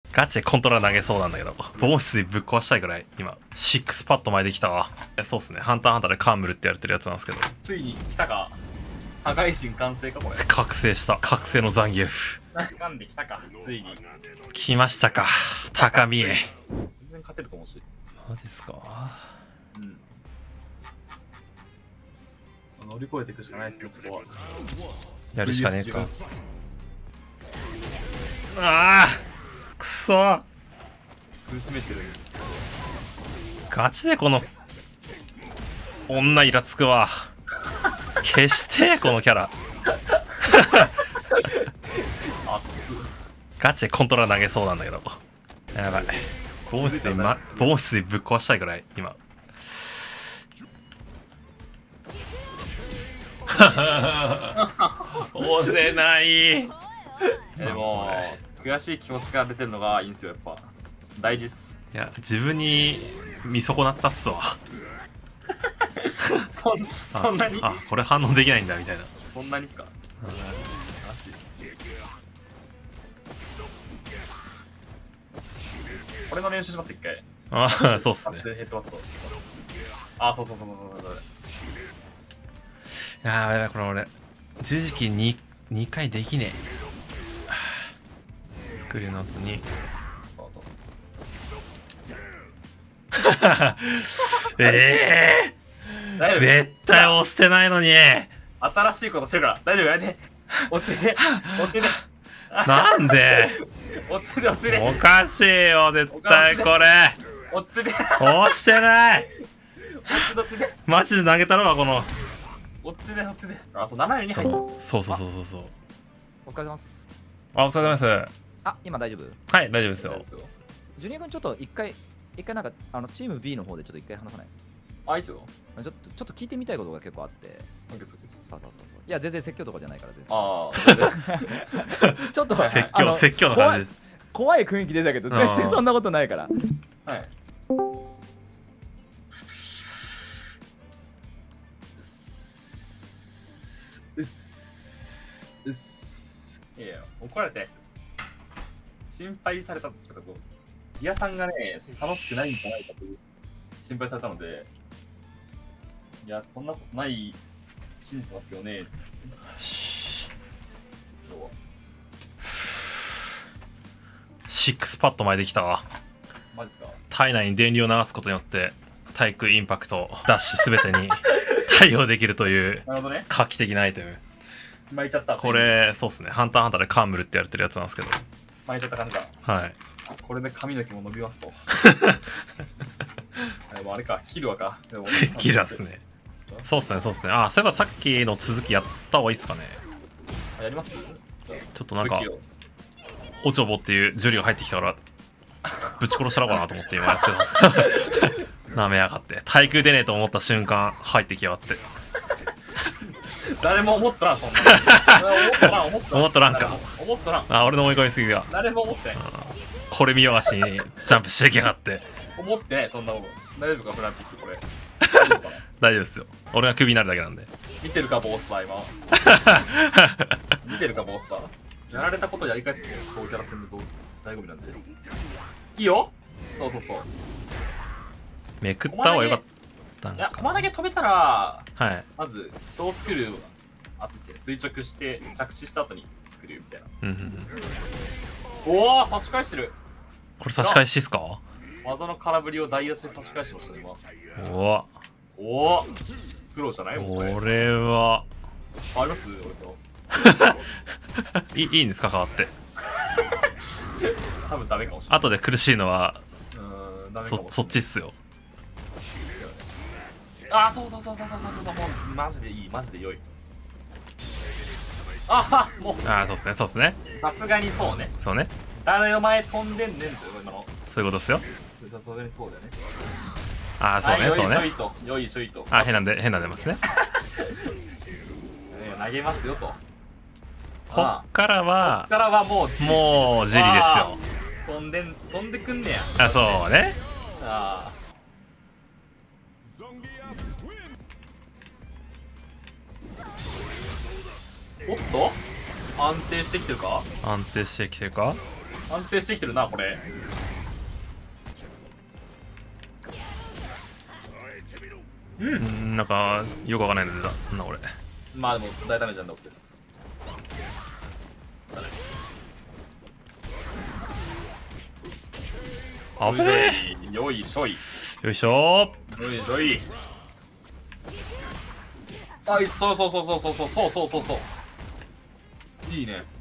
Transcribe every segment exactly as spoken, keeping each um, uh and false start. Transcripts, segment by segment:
ガチでコントローラー投げそうなんだけど、ボースでぶっ壊したいぐらい、今、シックスパッド前できたわ。そうっすね、ハンターハンターでカームルってやれてるやつなんですけど。 ついに来たか。破壊神完成か、これ。 覚醒した。覚醒のザンギエフ。 掴んできたか、ついに。 来ましたか、高見え。 全然勝てると思うし。 マジっすか。 うん。乗り越えていくしかないっすよ、ここは。 やるしかねえか。ああくそー、 苦しめてる。 ガチでこの女イラつくわ。消してこのキャラ。ガチでコントローラー投げそうなんだけど。やばい、ボースで、ま、ボースでぶっ壊したいぐらい今。押せない。 でも悔しい気持ちが出てるのがいいんすよ、やっぱ大事っす。 いや、自分に見損なったっすわ。 そんそんなにあ、これ反応できないんだみたいな。 そんなにっすか。これの練習します、一回。 ああ、そうっすね。 ヘッドバット。あ、そうそうそうそうそうそう。 いやー、やばい、これ俺十字キー に, にかいできねえ。スクリューの後にそうそうそう。 ええー、絶対押してないのに。 新しいことしてるから大丈夫やで。落ち着いて落ち着いて。 なんで落ち着いて落ち着いて。 おかしいよ絶対これ。 落ち着いて。 押してない。 落ち着いて。 マジで投げたろわこの。 落ち着いて落ち着いて。あ、そうななよに入ってます。 そうそうそうそうそう。 お疲れ様です。 あ、お疲れ様です。 あ、今大丈夫？ はい、大丈夫ですよ。 ジュニア君ちょっと一回一回なんかあのチーム B の方でちょっと一回話さない？ あ、いいっすよ。 ちょっとちょっと聞いてみたいことが結構あって。 そうですそうです。 そうそうそうそう。いや全然説教とかじゃないから全然。 ああ。 ちょっと説教説教の感じです。 怖い雰囲気出たけど全然そんなことないから。 はい。うっすうっす。いやいや、怒られてないですよ。心配されたんですけど、ギアさんがね、楽しくないんじゃないかという心配されたので、いや、そんなことない信じてますけどね、つって。 シックスパッド前できたわ。 マジっすか。 体内に電流を流すことによって対空インパクトダッシュすべてに対応できるというなるほどね。 画期的なアイテム。 巻いちゃった。 これそうっすね、ハンターハンターでカームルってやれてるやつなんですけど、 巻いちゃった感じだ。 はい。 これで髪の毛も伸びますと。でもあれか、キルはか。でもキラっすね。そうっすね、そうっすね。あ、そういえばさっきの続きやった方がいいっすかね。 やります？ ちょっとなんかおちょぼっていうジュリが入ってきたからぶち殺したのかなと思って今やってたんですけどなめやがって。対空出ねえと思った瞬間入ってきやがって。 誰も思っとらん、そんな。思っとらん、思っとらん。 思っとらんか。 思っとらん。 あ、俺の追い込みすぎが。 誰も思ってない。 これ見よがしにジャンプしてきやがって。 思ってない、そんなもん。大丈夫か、フランピック、これ。 大丈夫ですよ。俺がクビになるだけなんで。 見てるか、ボースター、今。見てるか、ボースター。やられたことやり返すね、そうキャラ戦のと醍醐味なんで。いいよ。そうそうそう。 めくった方がよかったんか。 いや、駒投げ飛べたら、 はい。 まず、ロースクリュー、あつって垂直して、着地した後にスクリューみたいな。 うんうんうん。おお、差し返してる。 これ差し返しっすか？ 技の空振りを台足で差し返しましたね、今。 おお。 おお。プロじゃない？ 俺は。 あります？俺と。 いいいんですか、変わって。 多分ダメかもしれない。 後で苦しいのは、 うん、ダメかもしれない。 そ、そっちっすよ。 あー、そうそうそうそうそうそうそう、もうマジでいい、マジで良い。ああ、もう。 ああ、そうっすね、そうっすね。 さすがにそうね。 そうね。 誰の前飛んでんねんぞ、今の。 そういうことっすよ。 さすがにそうだよね。 ああ、そうね、そうね。 よいしょいと、よいしょいと。 あ、変なんで、変なん出ますね。 投げますよと。 こっからは、 こっからはもう、 もう、ジリですよ。 飛んでん、飛んでくんねや。 あ、そうね。 ああ。おっと安定してきてるか？ 安定してきてるか？ 安定してきてるな、これ。 うん、なんか、よくわかんないの出た。なんだこれ。 まあでも、大ダメージなんで OK です。 あぶねえ。よいしょい。 よいしょー。よいしょい。あい、そうそうそうそうそうそうそうそうそうそう。いいね。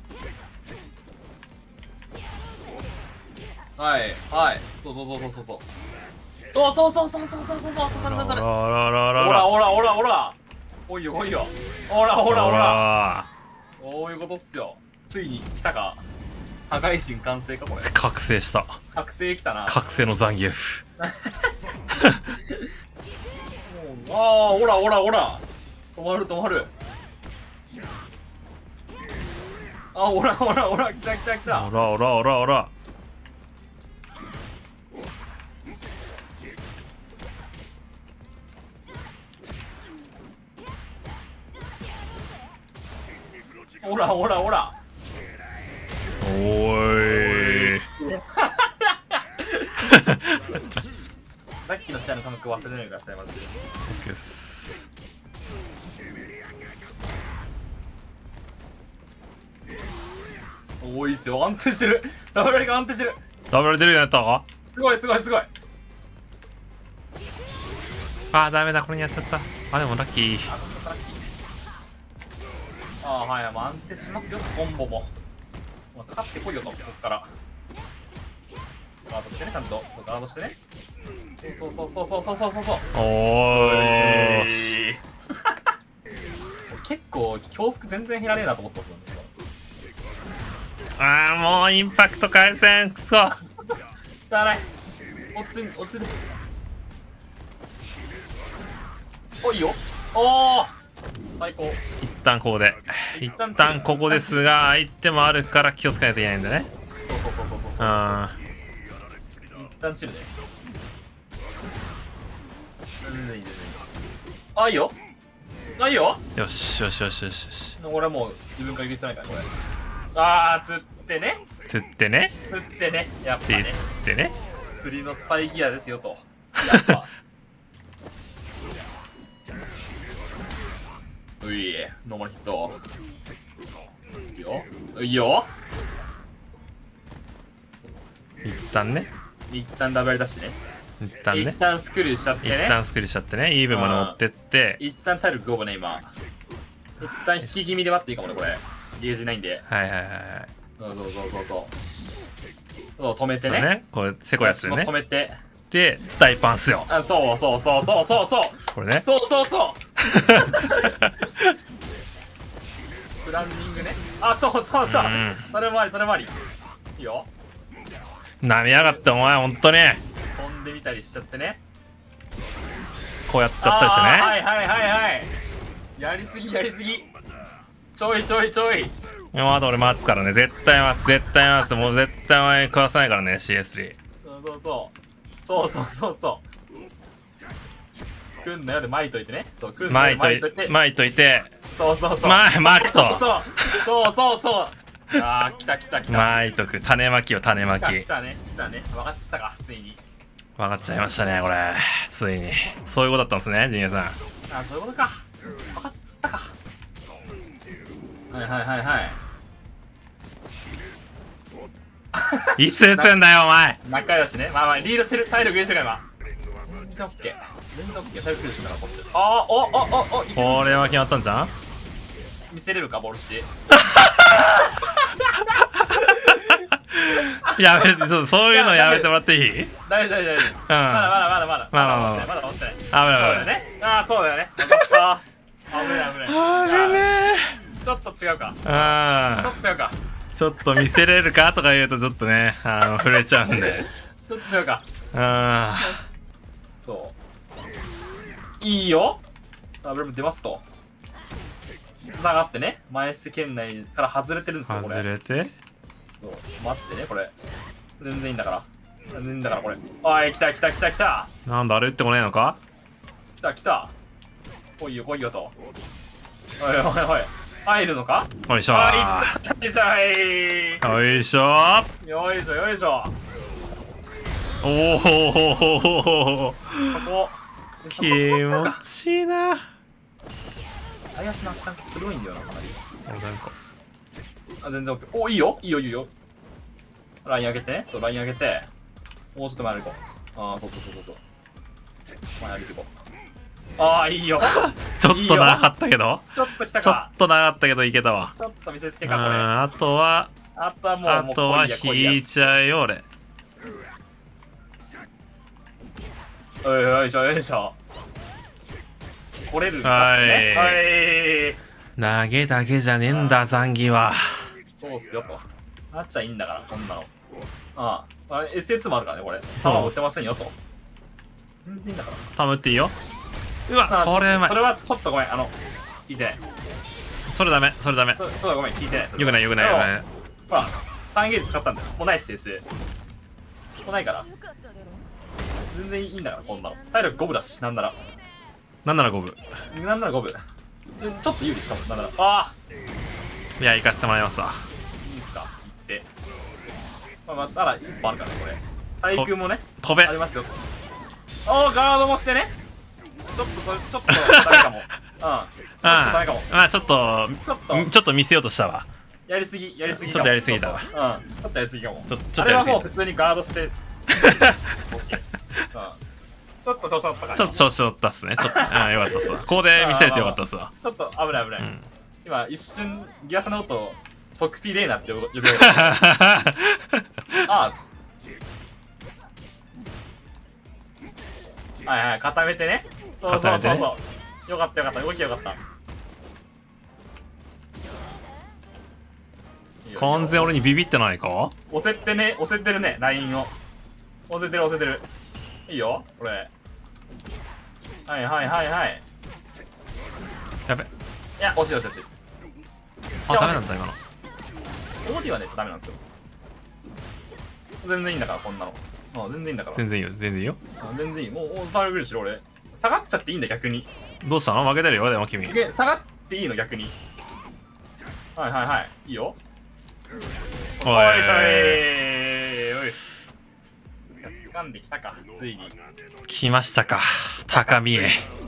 はいはいそうそうそうそうそうそうそうそうそうそうそうそうそうそうそれそれそれ。 おらららおらおらおらおらおいよおいよおらおらおらこういうことっすよ。ついに来たか。破壊神完成かこれ。 覚醒した。 覚醒来たな。 覚醒のザンギエフ。 ああおらおらおら止まる止まる。あおらおらおら来た来た来た。 おらおらおらおら。 おらおらおらおーいさっきの試合の感覚忘れないでくださいマジで。 OK です。 おいいっすよ安定してる。ダブルが安定してる。 ダブル出るようになったか。 すごいすごいすごい。 あーダメだこれにやっちゃった。あでもラッキー。 あラッキーああはいはい、もう安定しますよコンボも。まあ、かかってこいよとこっからガードしてねちゃんとガードしてね。そうそうそうそうそうそうそうそう。 おーい結構強スク全然減らねえなと思ったんですよね。 あーもうインパクト回線くそ。 じゃあない落ち落ちておいいよ。おお最高。 一旦ここで一旦ここですが相手もあるから気をつけないといけないんだね。 そうそうそうそうそう。 あ一旦チルね。全然いい全然いい。あいいよあいいよ。 よしよしよしよしよし。 俺はもう自分から言うしてないからこれ。あー釣ってね釣ってね釣ってねやっぱでね釣ってね。 釣りのスパイギアですよとやっぱういノーマルヒットいいよいいよ。 一旦ね一旦ダブルダッシュね。 一旦ね一旦スクリューしちゃって一ね。 旦スクリューしちゃってねイーブンまで持ってって一旦体力ごぶね今。一旦引き気味で待っていいかもねこれ。ゲージないんで。 はいはいはいはい。 そうそうそうそうそうそう止めてね。 そうねこれせこいやつでね止めてで大パンっすよあそうそうそうそうそうそうこれね。 そうそうそうプランニングね。あそうそうそう、 うん、 それもありそれもありいいよ。 なめやがってお前ほんとに飛んでみたりしちゃってね。 こうやっちゃったりしてね。 はいはいはいはいやりすぎやりすぎちょいちょいちょい。 いやまだ俺待つからね絶対待つ絶対待つもう絶対お前食わさないからね シーエススリー。 そうそうそうそうそうそうそうくんなよで巻いといてね。そうくんなよ巻いといて巻いといてそうそうそうま巻くとそうそうそうそうあー来た来た来た巻いとく種まきよ種まき。 来たね来たね分かっちゃったかついに。 分かっちゃいましたねこれついに。そういうことだったんですねジュニアさん。 あそういうことか分かっちゃったか。はいはいはいはいいつ打つんだよお前。 仲良しね。まあまあリードしてる体力いいでしょ今。全然オッケー全然オッケー体力いいでしょ残ってる。あーおおおおいける。 これは決まったんじゃん。 見せれるかボルシやめてそうそういうのやめてもらっていい。 大丈夫大丈夫。まだまだまだまだまだまだまだ持ってない。 危ない危そうだよないね。ああそうだよね。分かった危ない危ない。 危ねちょっと違うか。 え。あちょっと違うか。 ちょっと見せれるかとか言うとちょっとねあの触れちゃうんで。 ちょっと違うか。 あそういいよ。ダブル出ますと下がってね前捨圏内から外れてるんですよこれ。 外れてそう待ってねこれ全然いいんだから全然いいんだからこれ。おい来た来た来た来たなんだあれ打ってこないのか。 来た来た来いよ来いよと。おいおいおい入るのか。 よいしょあ、いったでしょい。 よいしょよいしょよいしょ。 おお、 そこ気持ちいいな。 林のなんかすごいんだよな、かなり。 なんかあ、全然 OK。お、いいよいいよいいよ。ライン上げてね。そう、ライン上げて。もうちょっと前に行こう。ああ、そうそうそうそうそう。前上げていこう。ああ、いいよ。 ちょっと長かったけどちょっと来たちょか。 っと長かったけどいけたわ。 ちょっと見せつけうん、 か、これ。 あとはあとはもう、 あとはもう来いや引いちゃうよ俺。 おいよいしょよいしょ。来れるんだね。はい。 投げだけじゃねえんだ、ザンギは。 そうっすよと。なっちゃいいんだから、こんなの。ああ、あ エスエス もあるからね、これ。 そう弾持ってませんよと。全然いいんだから。 タムっていいよ。うわ、 あそれうまいそ。れはちょっとごめん、あの、聞いてない。 それダメ、それダメ。 そそうだ、ごめん、聞いてない。それよくないよくないよくない。 ほら、さんゲージ使ったんだよ。もうないっす、エスエス。もうないから。全然いいんだから、こんなの。体力ごぶだし、なんなら。 なんなら五分。 なんならごぶ。ちょっと有利しかも、なんなら。ああいや、行かせてもらいますわ。 いいっすか、行って。まあ、まあ、ただ一本あるからね、これ。対空もね、 飛べありますよ。おー、ガードもしてね。ちょっとこれ、ちょっとダメかも。うん。ちょっとダメかも。 まあちょっとちょっと、 ちょっと見せようとしたわ。 やりすぎ、やりすぎかも。 ちょっとやりすぎたわちょっとうん、ちょっとやりすぎかも。 ちょちょあれはっとやりすぎもう普通にガードして。うん。ちょっと調子乗ったから。 ちょっと調子乗ったっすね。ちょっと、ああ、よかったっすわ。ここで見せれてよかったっすわ。 ちょっと危ない危ない。 うん今、一瞬、ギアサの音を、ソクピレーナって呼ぶ呼びようああ。はいはい、固めてね。そうそうそう固めてそう。よかったよかった、動きよかった。いいよ完全俺にビビってないか？ 押せってね、押せてるね、ラインを。押せてる押せてる。いいよ、これ。はいはいはいはい。 やべ。 いや、惜しい惜しい惜しい。 あ、ダメなんだ今の。 オーディはね、ダメなんですよ。全然いいんだから、こんなの。うん、全然いいんだから。 全然いいよ、全然いいよ。 うん全然いい。もう、お下がるしろ、俺。下がっちゃっていいんだ、逆に。 どうしたの？負けてるよ、でも君。 で、下がっていいの、逆に。はいはいはい。いいよ。 おいおいしょいおい。掴んできたか、ついに。 来ましたか、高見え。